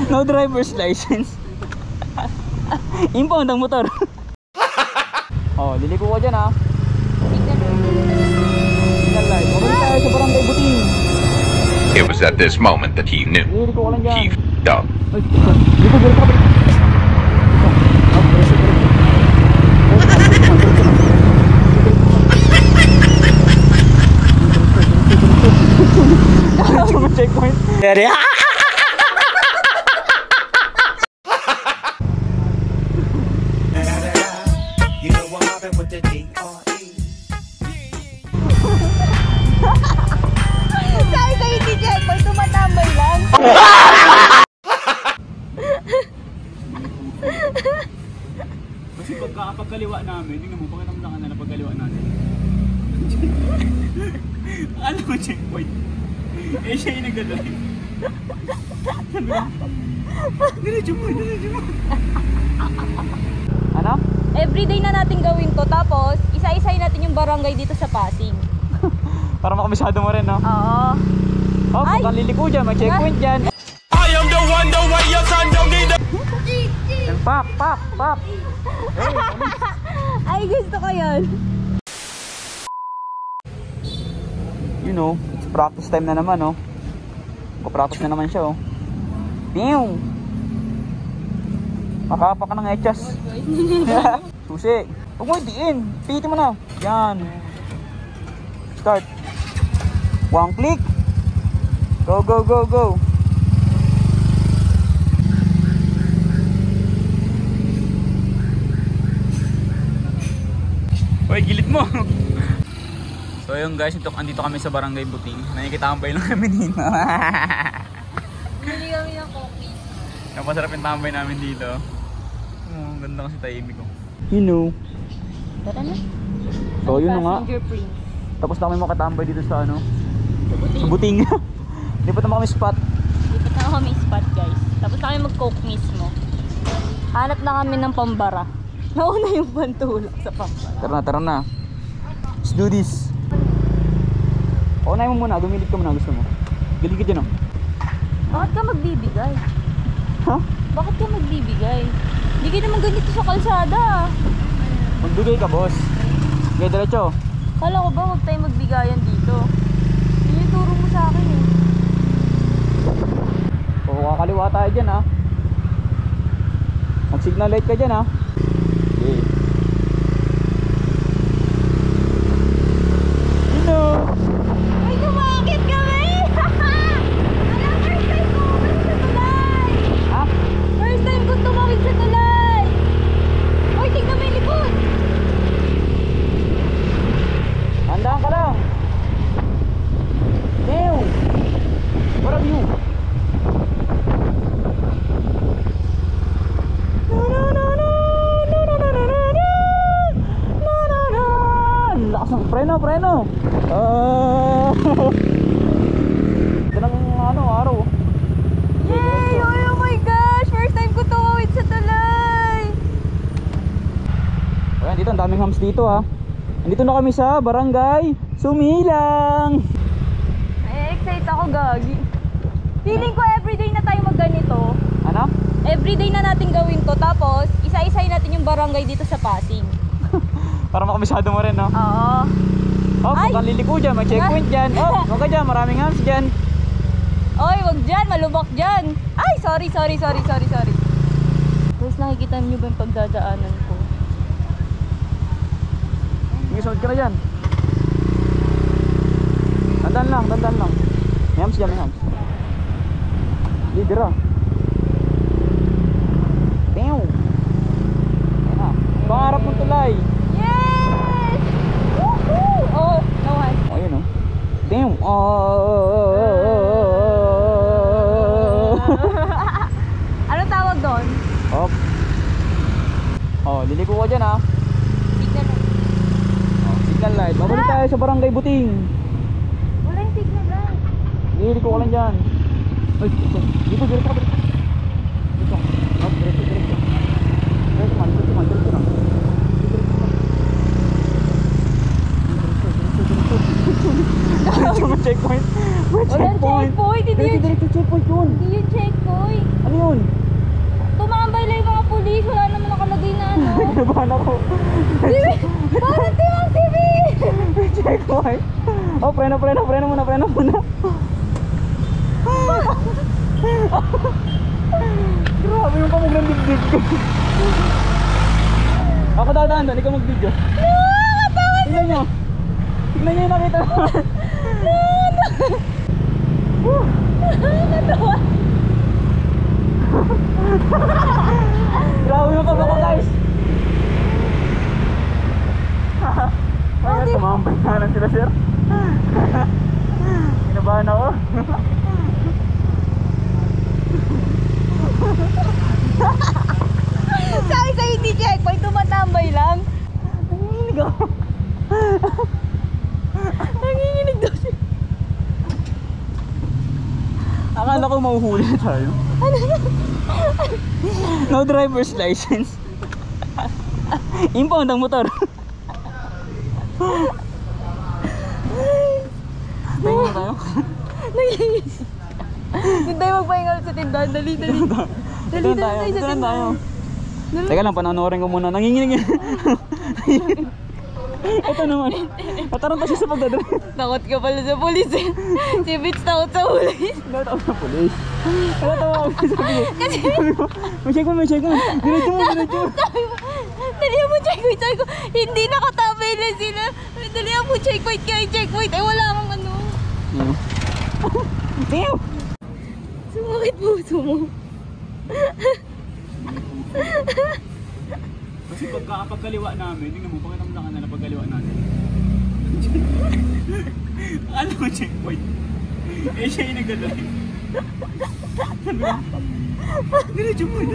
No driver's license. Impound ang motor. Oh, liliko ko dyan ha. Signal light. Mabalik tayo sa barangay Buting. It was at this moment that he knew. He f***ed up. Ay, dito, balik ka, balik. Checkpoint. Sabi sa'yo si Checkpoint, tumatambay lang. Kasi pagkaliwa namin, tingnan mo, pakita mo sa kanila pagkaliwa natin. Alam mo, checkpoint. Eh, siya yung nagdadrive. Diretso mo. Ano? Everyday na natin gawin to, tapos isa-isay natin yung barangay dito sa Pasig. Para makabisado mo rin, no? Oo. Oh, kung liliko dyan, may checkpoint dyan. I am the one, the way your son don't need a... Pop. Ay, gusto ko yun. You know, it's practice time na naman, oh. Practice na naman siya, oh. Pew! Makapa ka ng echas. Susi. Huwag mo idiin. Pihitin mo na. Yan. Start. One click. Go. Uy, gilid mo. So yun guys, andito kami sa Barangay Buting. Nakikitambay lang kami dito. Bili kami ng coffee. Napasarap yung tambay namin dito. Oh, ganda kasi tahimik ko. You know. Tara na. So yun na nga. Fingerprint. Tapos na kami makatambay dito sa ano? Sa Buting. Lipat naman kami spot. Lipat na kami spot guys. Tapos na kami mag-coke mismo. Hanap na kami ng pambara. Nauna yung pantulak sa pambara. Tara na. Let's do this. Unahin mo muna, gumilid ka muna, gusto mo. Gilid ka dyan, oh. Bakit ka magbibigay? Ha? Bakit ka magbibigay? Hindi ka naman ganito sa kalsada. Magbigay ka, boss. Okay, diretso. Kala ko ba huwag tayo magbigayan dito? Yun yung turo mo sa akin eh. O, kakaliwa tayo dyan, ha. Mag-signal light ka dyan, ha. Okay. Ay, kumakit kami! Alam, first time ko tumawid sa tulay! Ha? First time ko tumawid sa tulay! Uy, tignan mo yung likod! Handaan ka lang. Damn! What are you? Lakas ng preno. Ito ng araw. Yay! Oh my gosh! First time ko tumawid sa tulay! Ayan, dito ang daming hams dito, ha. Andito na kami sa Barangay Sumilang. Ay, excite ako, gagi. Feeling ko everyday na tayo magganito. Ano? Everyday na natin gawin to, tapos isa-isay natin yung barangay dito sa Pasig. Para makabisado mo rin, no? Oo. Oh, Ay! kung liliko dyan, may checkpoint dyan. Oh, huwag ka dyan, maraming hams dyan. Oy, wag dyan, malubak dyan. Ay, sorry. Guys, nakikita niyo ba yung pagdadaanan ko? Sige, sunod ka na dyan. Dandan lang. May hams dyan, may hams. Lidera. Damn. Ayan na. Pangarap mong tulay. Yes! Woohoo! Oh, no one. Oh, yun, oh. Damn. Anong tawag doon? Hop. Oh, liliko ka dyan, ha. Signal. Oh, signal light. Mabalik tayo sa Barangay Buting. Wala yung signal light. Liliko ka lang dyan. Ay, dito, diretso ka. Dito. Oh, diretso. Diretso man. Checkpoint. Walang checkpoint. Hindi yun Checkpoint yun. checkpoint. Ano yun? Kinabahan ako. Parang tiwang TV! Checkpoint. Oh, preno muna. Grabe yung kamog ng dibdib ko. Ako dadaan doon, ikaw mag-video. Tignan nyo yung nakita naman. Nakakatawa. Grabe yung kamog ko, guys. Ay, tumambay na lang sila, sir. Kinabahan ako. Sabi sa'yo hindi checkpoint, tumatambay lang. Nanginginig ako. Nanginginig daw siya. Akala ko mahuhuli na tayo. No driver's license. Impound ang motor. Tingin mo tayo? Nanginginig. Doon tayo magpahingal sa tindahan. Dali. Dito lang tayo. Teka lang, panonoorin ko muna. Nanginginig. Ito naman. Nataranta siya sa pagdadrive. Takot ka pala sa polis eh. Si Bitch takot sa polis. Nakatawa sa polis. Nakatawa ako sa polis. Sabi ko, may check mo. Diretso mo. Dali mo checkpoint. Sabi ko, hindi nakatabay na sila. Dali mo checkpoint kaya checkpoint. Ay wala akong ano. Damn! Sumakit puso mo. Kasi pagkaliwa namin, tingnan mo, pakita mo lang na pagkaliwa natin. Ano mo checkpoint? Eh siya yung nagdadrive. Diretso mo.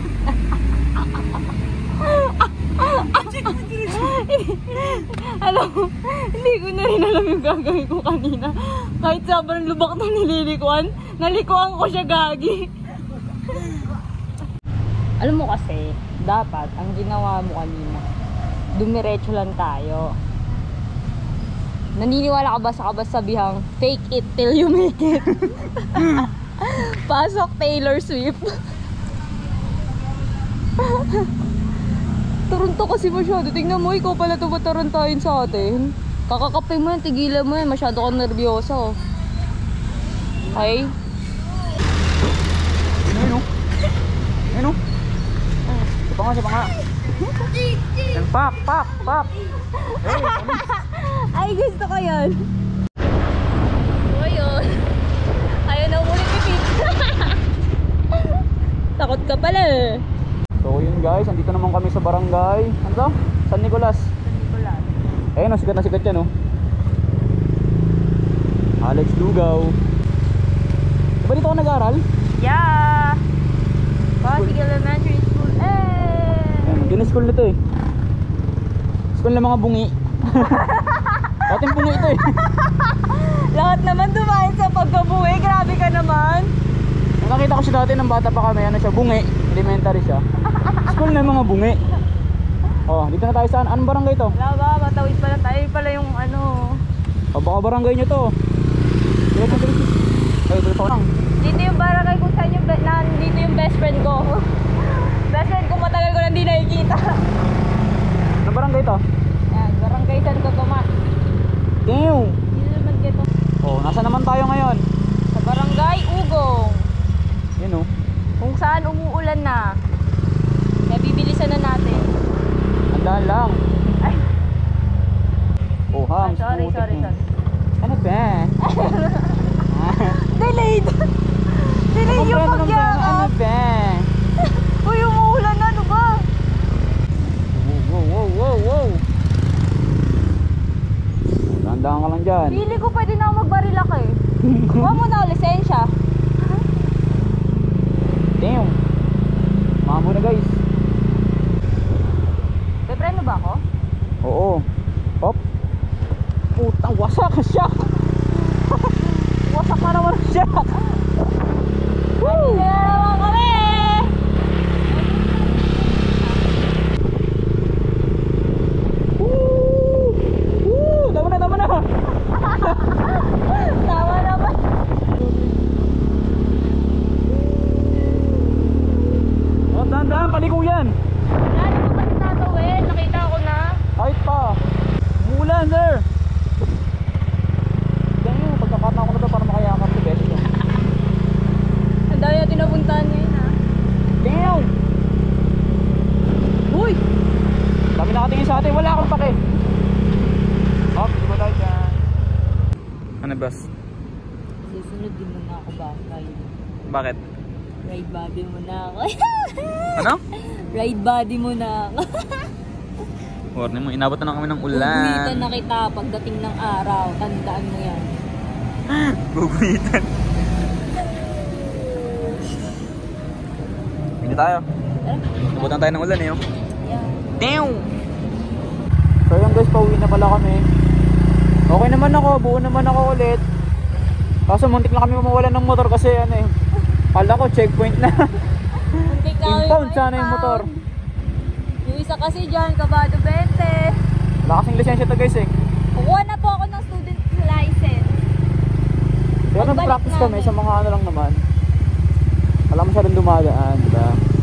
Alam mo, hindi ko na rin alam yung gagawin ko kanina. Kahit sobrang lubak na nililikuan, nalikuan ko siya gagi. Alam mo kasi, dapat ang ginawa mo kanina, dumiretso lang tayo. Naniniwala ka ba sa kabasabihang fake it till you make it? Pasok Taylor Swift. Turunto kasi masyado. Tingnan mo, ikaw pala tumatarantayin sa atin. Kakakape mo yan, tigilan mo yan. Masyado kang nervyoso. Okay? Ano? Siya pa nga. Yan, pak. Hey, Ay, gusto ko yun. So, yun. Ayaw na umulit pipit. Takot ka pala eh. So yun guys, andito naman kami sa barangay. Ano to? San Nicolas. Ayun, sikat na sikat yan, oh. Alex Lugaw. Diba dito ako nag-aaral? Yeah! Pasig Elementary School. Yun school nito eh. School ng mga bungi. Ating bungi ito eh. Lahat naman dumahin sa pagkabuhi. Grabe ka naman. Nakita ko siya dati ng bata pa kami. Ano siya? Bungi. Elementary siya. School ng mga bungi. Oh, dito na tayo saan? Anong barangay to? Wala ba? Matawid pala tayo. Pala yung ano. O baka barangay nyo to. Dito lang. Dito yung barangay kung saan yung dito yung best friend ko. Best friend ko matagal ko na hindi nakikita. Anong barangay to? Yan, barangay Santo Tomas. Damn! Dito naman dito. Oh, nasa naman tayo ngayon? Sa barangay Ugong. Yun oh. Kung saan umuulan na. Kaya bibilisan na natin. Andaan lang. Ay, Oh, hang. sorry. Ano ba? Delayed. Delayed yung Ano pagyakap. ba? Uy, umuulan na. Ano ba? Wow. Tandaan ka lang dyan. Pili ko pwede na ako magbarilak eh. Kuha mo na ako lisensya. Damn. Mamo na guys. Pepreno ba ako? Oo. Hop. Putang wasak siya. Wasak na naman siya. Woo! Naman kami! Tama na. Tama naman. Oh, dahan-dahan, paliko yan. Lalo ko kasi tatawid. dyan, sir. Ganyan, pagkakataon ko na ba para makayakap si Bessie. Ang dami natin napuntahan ngayon ha. Damn! Uy! Dami nakatingin sa atin, wala akong pake. Hop, di ba tayo dyan? Ano, boss? Susunod din muna ako ba? Bakit? Ride body muna ako. Ano? Ride body muna ako. Warning mo, inabot na kami ng Gugulitan ulan. na kita pagdating ng araw. Tandaan mo yan. Gugulitan. Hindi tayo. Nabutan tayo ng ulan eh. Oh. Yeah. Damn! So yun guys, pauwi na pala kami. Okay naman ako, buo naman ako ulit. Kaso muntik na kami mawalan ng motor kasi ano eh. Kala ko checkpoint na. Muntik na kami Impound sana yung motor. Yung isa kasi dyan, kabado 20. Wala kasing lisensya to guys eh. Kukuha na po ako ng student license. Kaya Pagbalik nag-practice kami namin. sa mga ano lang naman. Alam mo siya rin dumadaan, diba?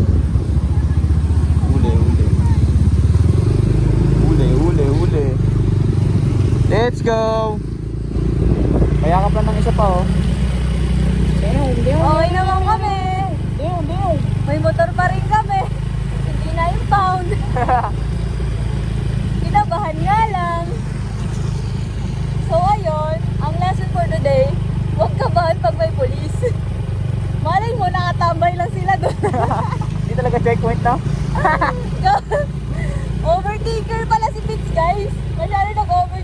Uli. Let's go! Kaya ka pa ng isa pa oh. Okay naman kami. Damn! May motor pa rin kami. Hindi na impound. Kinabahan nga lang. So ayun, ang lesson for today, huwag kabahan pag may polis. Malay mo, nakatambay lang sila doon. Hindi talaga checkpoint na. Overtaker pala si Fitz guys. Masyado nag-overtake.